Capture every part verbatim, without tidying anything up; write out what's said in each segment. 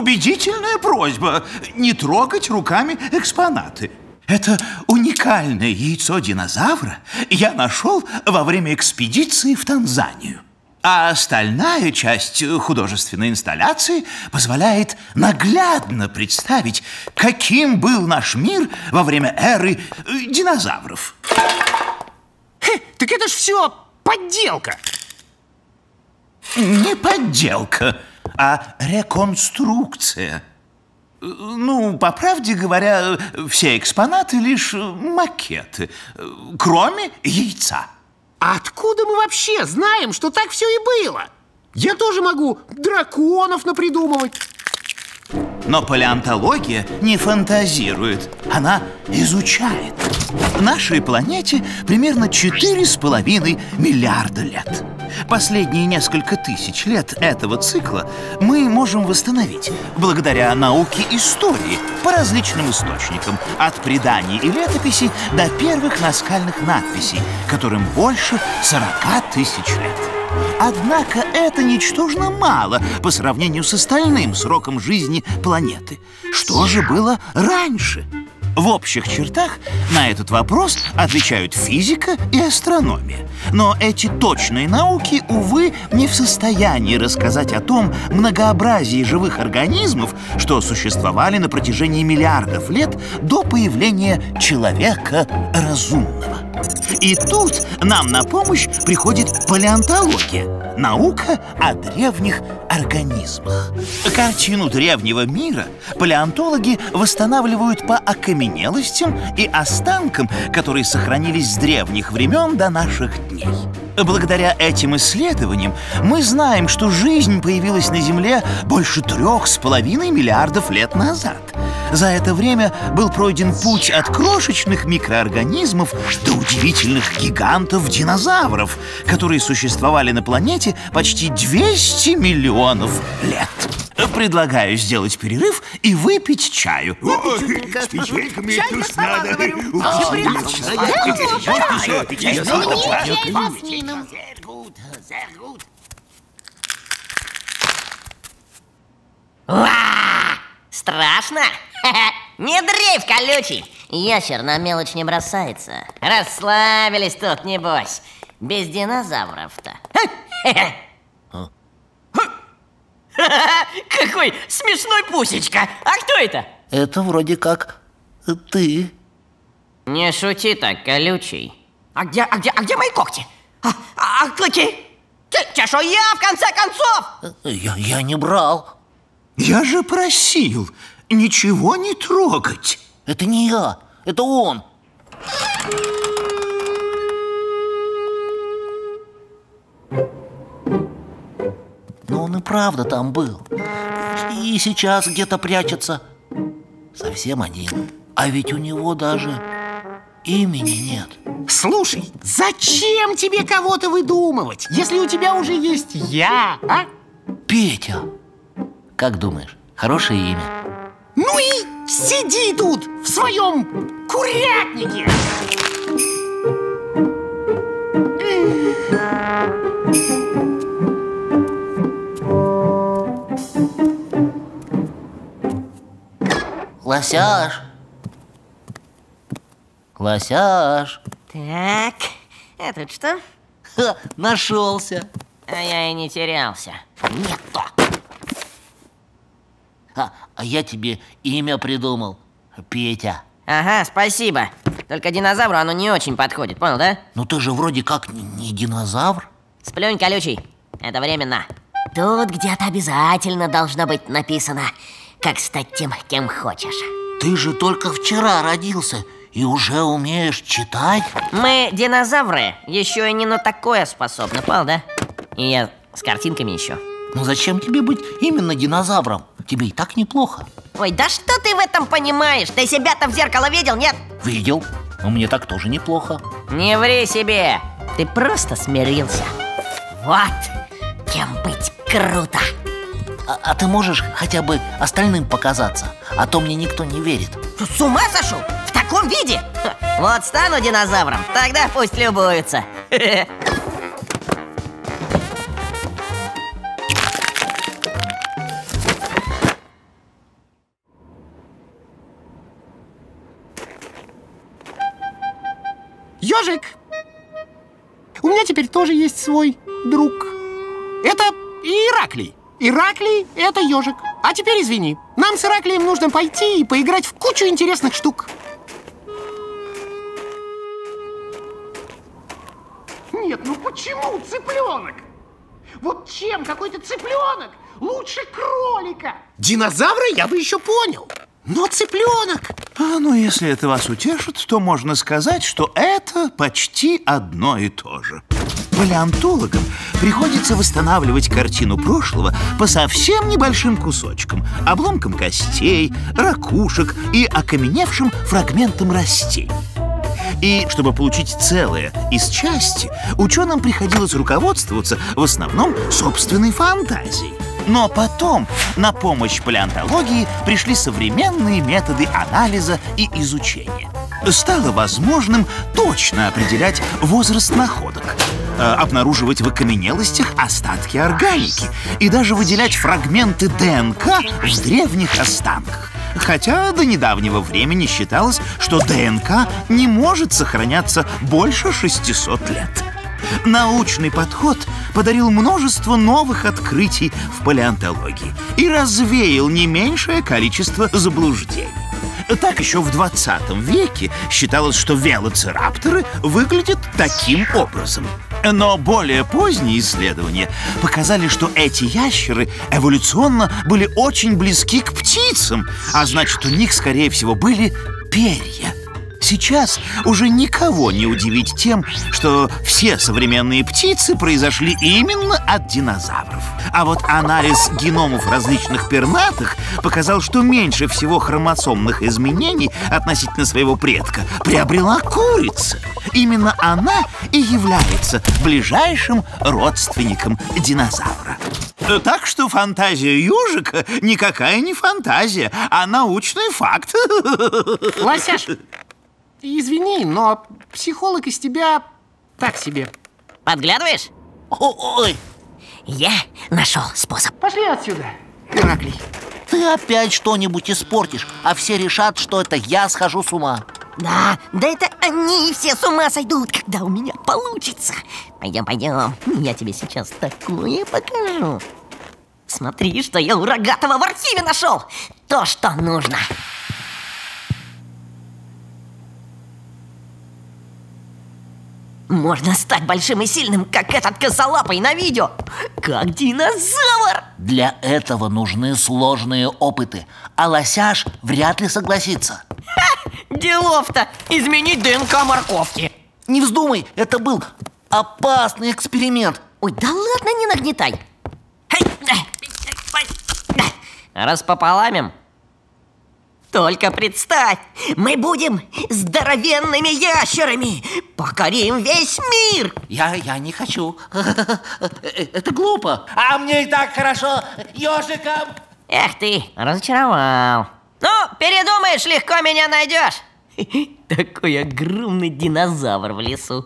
убедительная просьба не трогать руками экспонаты. Это уникальное яйцо динозавра я нашел во время экспедиции в Танзанию. А остальная часть художественной инсталляции позволяет наглядно представить, каким был наш мир во время эры динозавров. Хе, так это ж все подделка. Не подделка, а реконструкция. Ну, по правде говоря, все экспонаты лишь макеты, кроме яйца. А откуда мы вообще знаем, что так все и было? Я тоже могу драконов напридумывать. Но палеонтология не фантазирует, она изучает. Нашей планете примерно четыре с половиной миллиарда лет. Последние несколько тысяч лет этого цикла мы можем восстановить благодаря науке истории по различным источникам, от преданий и летописей до первых наскальных надписей, которым больше сорока тысяч лет. Однако это ничтожно мало по сравнению с остальным сроком жизни планеты. Что же было раньше? В общих чертах на этот вопрос отвечают физика и астрономия. Но эти точные науки, увы, не в состоянии рассказать о том многообразии живых организмов, что существовали на протяжении миллиардов лет до появления человека разумного. И тут нам на помощь приходит палеонтология, наука о древних организмах. Картину древнего мира палеонтологи восстанавливают по окаменелостям и останкам, которые сохранились с древних времен до наших дней. Благодаря этим исследованиям мы знаем, что жизнь появилась на Земле больше трех с половиной миллиардов лет назад. За это время был пройден путь от крошечных микроорганизмов до удивительных гигантов-динозавров, которые существовали на планете почти двести миллионов лет. Предлагаю сделать перерыв и выпить чаю. С печеньками тут надо. Страшно? Не дрейф, колючий! Ящер на мелочь не бросается. Расслабились тут, небось. Без динозавров-то. Какой смешной Пусечка! А кто это? Это вроде как ты. Не шути так, колючий. А где, а где, а где мои когти? А, а, а клыки? Чешуя, в конце концов! Я, я не брал. Я же просил ничего не трогать. Это не я, это он. Но он и правда там был. И сейчас где-то прячется. Совсем один. А ведь у него даже имени нет. Слушай, зачем тебе кого-то выдумывать, если у тебя уже есть я, а? Петя. Как думаешь, хорошее имя? Ну и сиди тут в своем курятнике. Лосяш. Лосяш. Так, а тут что? Ха, нашелся. А я и не терялся. Нет то. А, а я тебе имя придумал. Петя. Ага, спасибо. Только динозавру оно не очень подходит, понял, да? Ну ты же вроде как не, не динозавр. Сплюнь, колючий. Это временно. Тут где-то обязательно должно быть написано, как стать тем, кем хочешь. Ты же только вчера родился и уже умеешь читать? Мы, динозавры, еще и не на такое способны, понял, да? И я с картинками еще. Ну зачем тебе быть именно динозавром? Тебе и так неплохо. Ой, да что ты в этом понимаешь? Ты себя-то в зеркало видел, нет? Видел, но мне так тоже неплохо. Не ври себе. Ты просто смирился. Вот кем быть круто. А, а ты можешь хотя бы остальным показаться? А то мне никто не верит. Ты с ума сошел? В таком виде? Вот стану динозавром, тогда пусть любуются. теперь тоже есть свой друг. Это Ираклий. Ираклий — это ежик. А теперь извини, нам с Ираклием нужно пойти и поиграть в кучу интересных штук. Нет, ну почему цыпленок? Вот чем какой-то цыпленок лучше кролика? Динозавра я бы еще понял, но цыпленок... А, ну, если это вас утешит, то можно сказать, что это почти одно и то же. Палеонтологам приходится восстанавливать картину прошлого по совсем небольшим кусочкам, обломкам костей, ракушек и окаменевшим фрагментам растений. И чтобы получить целое из части, ученым приходилось руководствоваться в основном собственной фантазией. Но потом на помощь палеонтологии пришли современные методы анализа и изучения. Стало возможным точно определять возраст находок, обнаруживать в окаменелостях остатки органики и даже выделять фрагменты ДНК в древних останках. Хотя до недавнего времени считалось, что ДНК не может сохраняться больше шестисот лет. Научный подход подарил множество новых открытий в палеонтологии и развеял не меньшее количество заблуждений. Так еще в двадцатом веке считалось, что велоцирапторы выглядят таким образом. Но более поздние исследования показали, что эти ящеры эволюционно были очень близки к птицам, а значит, у них, скорее всего, были перья. Сейчас уже никого не удивить тем, что все современные птицы произошли именно от динозавров. А вот анализ геномов различных пернатых показал, что меньше всего хромосомных изменений относительно своего предка приобрела курица. Именно она и является ближайшим родственником динозавра. Так что фантазия ежика никакая не фантазия, а научный факт. Лосяш, извини, но психолог из тебя так себе. Подглядываешь? Ой, Я нашел способ. Пошли отсюда, Ираклий. ты опять что-нибудь испортишь, а все решат, что это я схожу с ума. Да, да это они все с ума сойдут, когда у меня получится. Пойдем, пойдем, я тебе сейчас такое покажу. Смотри, что я у Рогатого в архиве нашел. То, что нужно. Можно стать большим и сильным, как этот косолапый на видео. Как динозавр. Для этого нужны сложные опыты, а лосяш вряд ли согласится. Делов-то изменить ДНК морковки. Не вздумай, это был опасный эксперимент. Ой, да ладно, не нагнетай. Распополамим? Только представь, Мы будем здоровенными ящерами. Покорим весь мир. Я, я не хочу. Это глупо. А мне и так хорошо ежиком. Эх ты, разочаровал. Ну, передумаешь, легко меня найдешь. Такой огромный динозавр в лесу.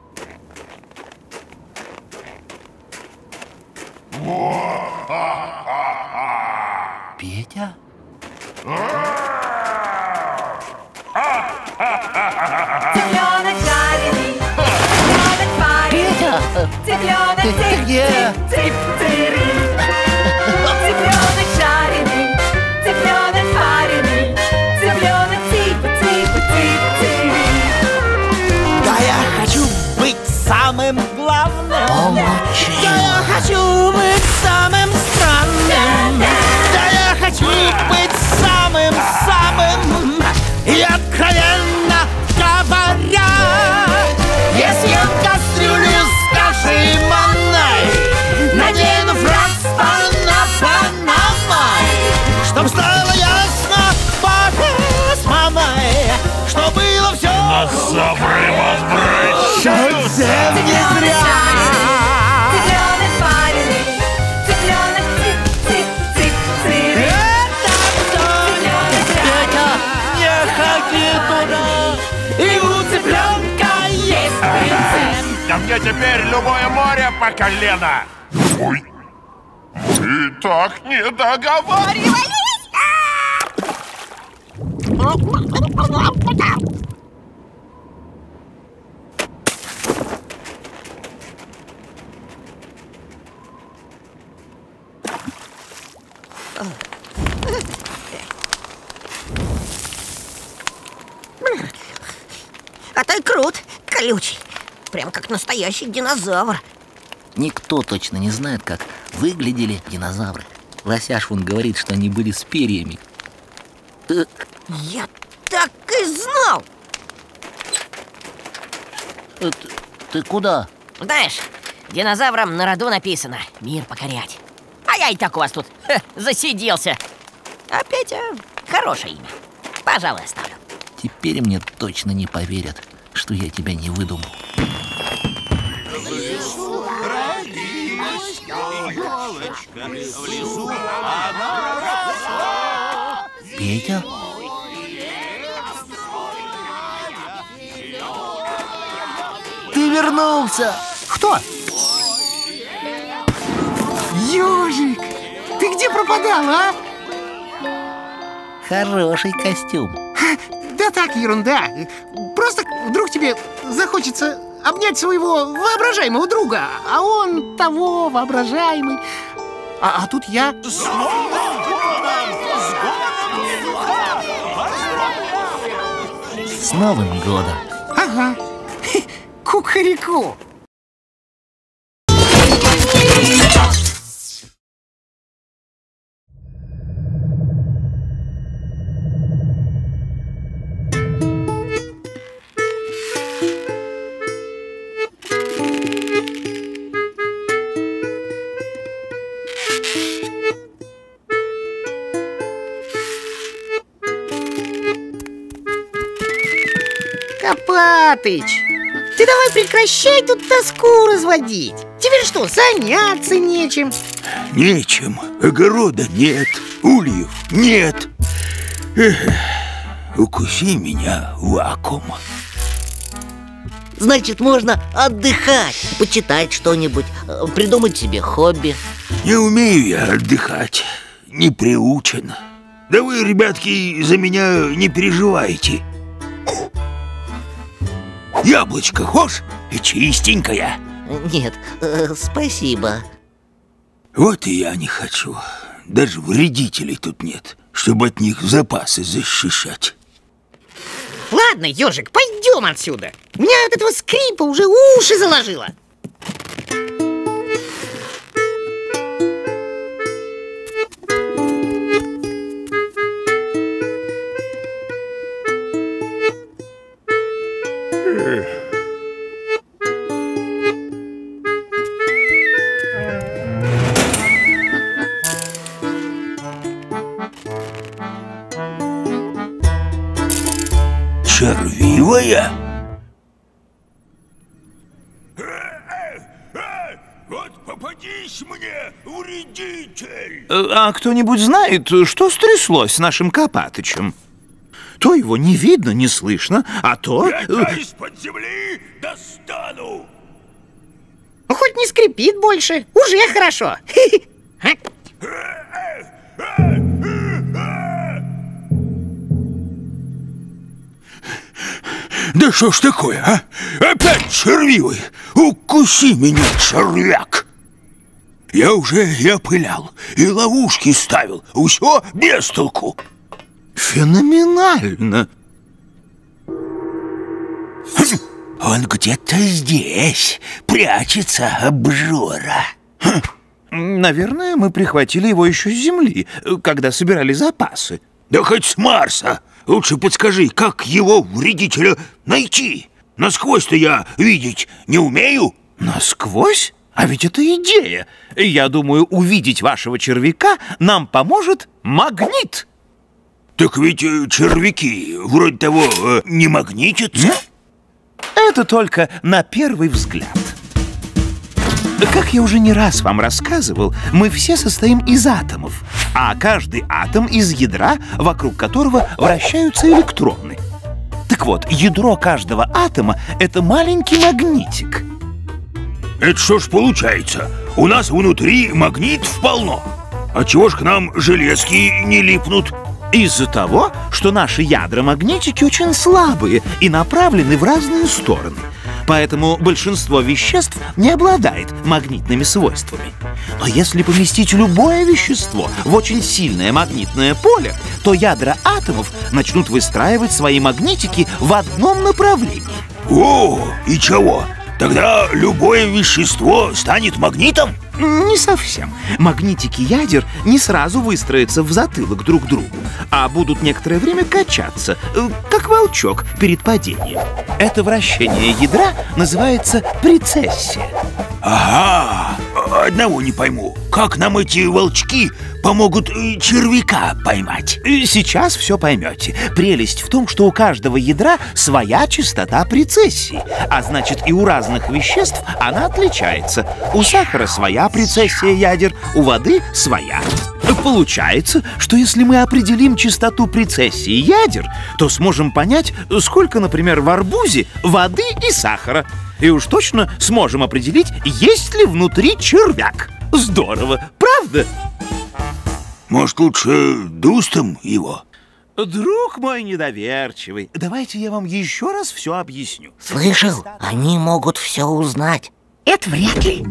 Петя? Цыпленок жареный, цыпленок вареный, цыпленок Ты- ты где? цып-цып-цыры. Цыпленок жареный, цыпленок вареный, цыпленок цып-цып-цып-цып. Да я хочу быть самым главным. Помолчи. Да я хочу быть самым странным. Да я хочу быть самым-самым. И откровенно говоря, я съем кастрюлю с кашей манной, надену фраг с панамой, чтоб стало ясно папе с мамой, что было все совсем не зря. Цыпленок вареный, цыпленок цып-цып-цып-цыры. Цыпленок жареный. Не ходи туда, и у цыпленка есть принцип. Да мне теперь любое море по колено. Ой, ты так не договаривай. А ты крут, колючий. Прям как настоящий динозавр. Никто точно не знает, как выглядели динозавры. Лосяш вон говорит, что они были с перьями. Я так и знал! Ты, ты куда? Знаешь, динозаврам на роду написано мир покорять. А я и так у вас тут ха, засиделся. А Петя хорошее имя. Пожалуй, оставлю. Теперь мне точно не поверят, что я тебя не выдумал. Петя? Ты вернулся! Кто? Ёжик, ты где пропадал, а? Хороший костюм. Да так, ерунда. Просто вдруг тебе захочется обнять своего воображаемого друга, а он того воображаемый. А, а тут я... С Новым годом! Ага. Кукареку. Копатыч, ты давай прекращай тут тоску разводить. Тебе что, заняться нечем? Нечем. Огорода нет, ульев нет. Эх, укуси меня, вакуум. Значит, можно отдыхать, почитать что-нибудь, придумать себе хобби. Не умею я отдыхать, не приучен. Да вы, ребятки, за меня не переживайте. Яблочко хошь? Чистенькое. Нет, э, спасибо. Вот и я не хочу. Даже вредителей тут нет, чтобы от них запасы защищать. Ладно, ежик, пойдем отсюда. Меня от этого скрипа уже уши заложило. Червивая? Вот попадись мне, вредитель! А кто-нибудь знает, что стряслось с нашим Копатычем? То его не видно, не слышно, а то... Я тебя из-под земли достану! Хоть не скрипит больше, уже хорошо. Да что ж такое, а? Опять червивый! Укуси меня, червяк! Я уже и опылял, и ловушки ставил, усё без толку. Феноменально! Он где-то здесь прячется, обжора. Наверное, мы прихватили его еще с земли, когда собирали запасы. Да хоть с Марса. Лучше подскажи, как его, вредителя, найти? Насквозь-то я видеть не умею. Насквозь? А ведь это идея. Я думаю, увидеть вашего червяка нам поможет магнит. Так ведь червяки вроде того э, не магнитятся. Это только на первый взгляд. Как я уже не раз вам рассказывал, мы все состоим из атомов, а каждый атом из ядра, вокруг которого вращаются электроны. Так вот, ядро каждого атома — это маленький магнитик. Это что ж получается? У нас внутри магнитов полно. А чего ж к нам железки не липнут? Из-за того, что наши ядра-магнитики очень слабые и направлены в разные стороны. поэтому большинство веществ не обладает магнитными свойствами. Но если поместить любое вещество в очень сильное магнитное поле, то ядра атомов начнут выстраивать свои магнитики в одном направлении. О, и чего? Тогда любое вещество станет магнитом? Не совсем. Магнитики ядер не сразу выстроятся в затылок друг другу, а будут некоторое время качаться, как волчок перед падением. Это вращение ядра называется прецессия. Ага, одного не пойму. Как нам эти волчки помогут червяка поймать? Сейчас все поймете. Прелесть в том, что у каждого ядра своя частота прецессии, а значит и у разных веществ она отличается. У сахара своя прецессия ядер, у воды своя. Получается, что если мы определим частоту прецессии ядер, то сможем понять, сколько, например, в арбузе воды и сахара. И уж точно сможем определить, есть ли внутри червяк. Здорово, правда? Может, лучше дустом его? Друг мой недоверчивый, давайте я вам еще раз все объясню. Слышал? Они могут все узнать. Это вряд ли.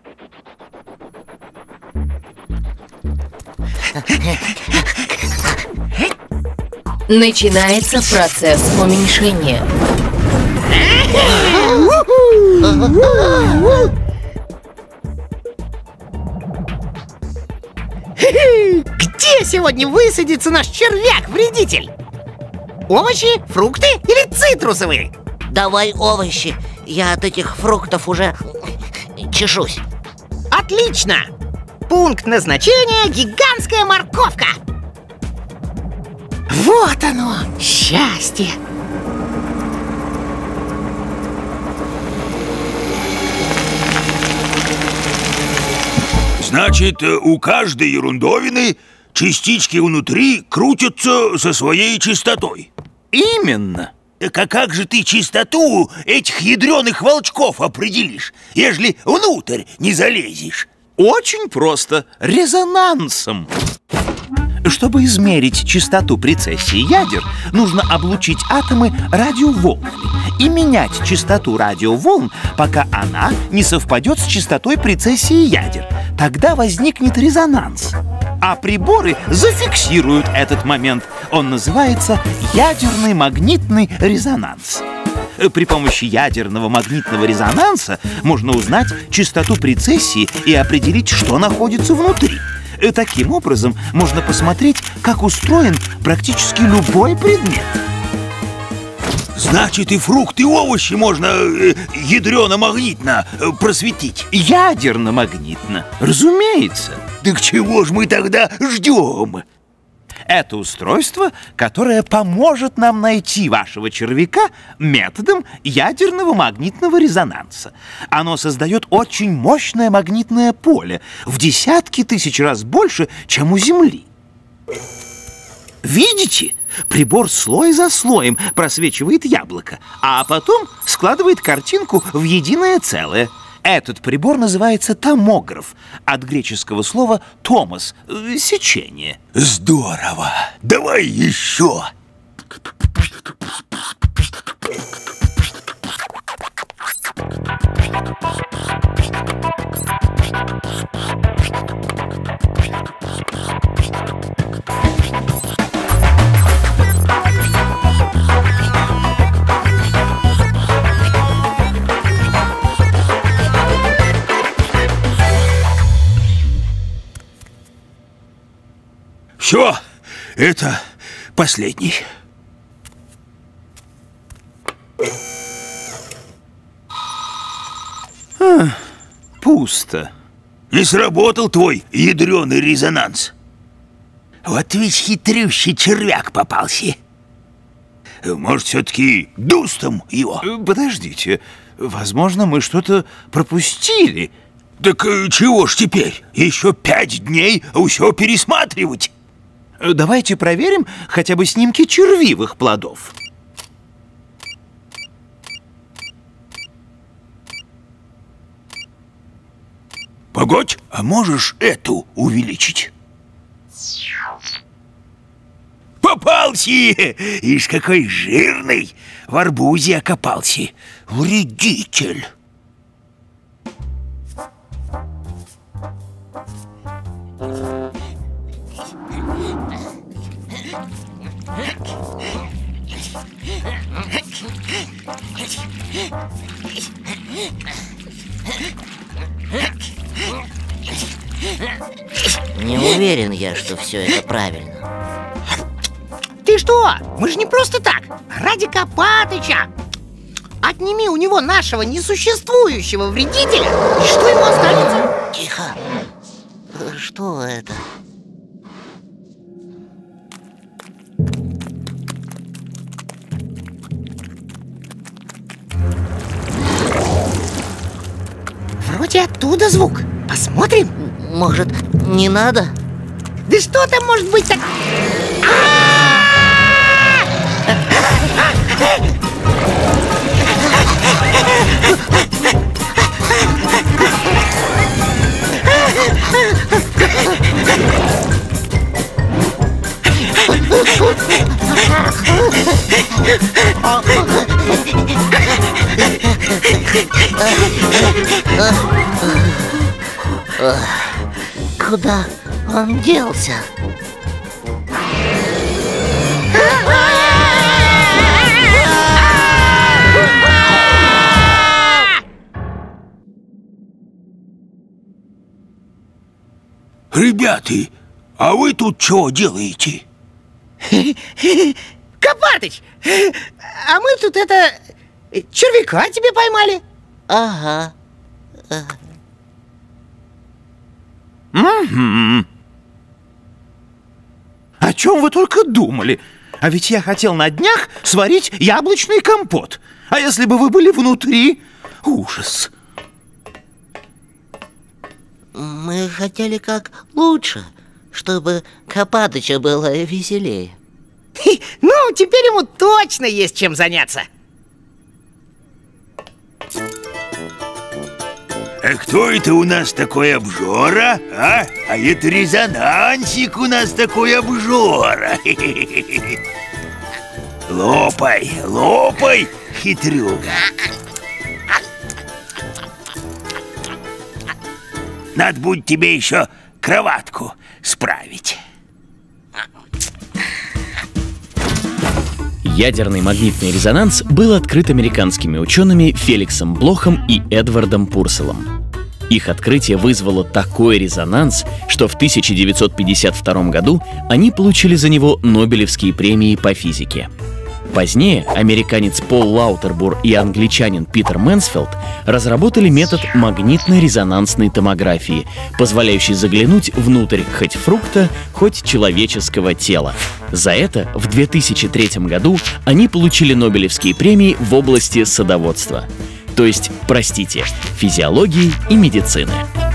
Начинается процесс уменьшения. Где сегодня высадится наш червяк-вредитель? Овощи, фрукты или цитрусовые? Давай овощи. Я от этих фруктов уже чешусь. Отлично! Пункт назначения — гигантская морковка. Вот оно, счастье. Значит, у каждой ерундовины частички внутри крутятся со своей частотой. Именно. Так а как же ты частоту этих ядреных волчков определишь, ежели внутрь не залезешь? Очень просто. Резонансом. Чтобы измерить частоту прецессии ядер, нужно облучить атомы радиоволнами и менять частоту радиоволн, пока она не совпадет с частотой прецессии ядер. Тогда возникнет резонанс. А приборы зафиксируют этот момент. Он называется ядерный магнитный резонанс. При помощи ядерного магнитного резонанса можно узнать частоту прецессии и определить, что находится внутри. Таким образом, можно посмотреть, как устроен практически любой предмет. Значит, и фрукты, и овощи можно э, ядрено-магнитно э, просветить. Ядерно-магнитно, разумеется. Так чего ж мы тогда ждем? Это устройство, которое поможет нам найти вашего червяка методом ядерного магнитного резонанса. Оно создает очень мощное магнитное поле, в десятки тысяч раз больше, чем у Земли. Видите? Прибор слой за слоем просвечивает яблоко, а потом складывает картинку в единое целое. Этот прибор называется томограф, от греческого слова «томос» — сечение. Здорово! Давай еще! Все, это последний. А, пусто. Не сработал твой ядреный резонанс. Вот ведь хитрющий червяк попался. Может, все-таки дустом его? Подождите, возможно, мы что-то пропустили. Так чего ж теперь? Еще пять дней, а все пересматривать. Давайте проверим хотя бы снимки червивых плодов. Погодь, а можешь эту увеличить? Попался! Ишь, какой жирный! В арбузе окопался. вредитель. Не уверен я, что все это правильно. Ты что? Мы же не просто так. Ради Копатыча. Отними у него нашего несуществующего вредителя, и что ему останется? Тихо. Что это? Вроде оттуда звук. Посмотрим. Может, не надо? Да что там может быть так? Куда он делся? Ребята, а вы тут что делаете? Копатыч, а мы тут это... червяка тебе поймали. Ага. Угу. О чем вы только думали? А ведь я хотел на днях сварить яблочный компот. А если бы вы были внутри? Ужас. Мы хотели как лучше, чтобы Копатыча было веселее. Ну, теперь ему точно есть чем заняться. А кто это у нас такой обжора, а? А это резонансик у нас такой обжора. Лопай, лопай, хитрюга. Надо будет тебе еще кроватку справить. Ядерный магнитный резонанс был открыт американскими учеными Феликсом Блохом и Эдвардом Пурселом. Их открытие вызвало такой резонанс, что в тысяча девятьсот пятьдесят втором году они получили за него Нобелевские премии по физике. Позднее американец Пол Лаутербур и англичанин Питер Мэнсфилд разработали метод магнитно-резонансной томографии, позволяющий заглянуть внутрь хоть фрукта, хоть человеческого тела. За это в две тысячи третьем году они получили Нобелевские премии в области садоводства. То есть, простите, физиологии и медицины.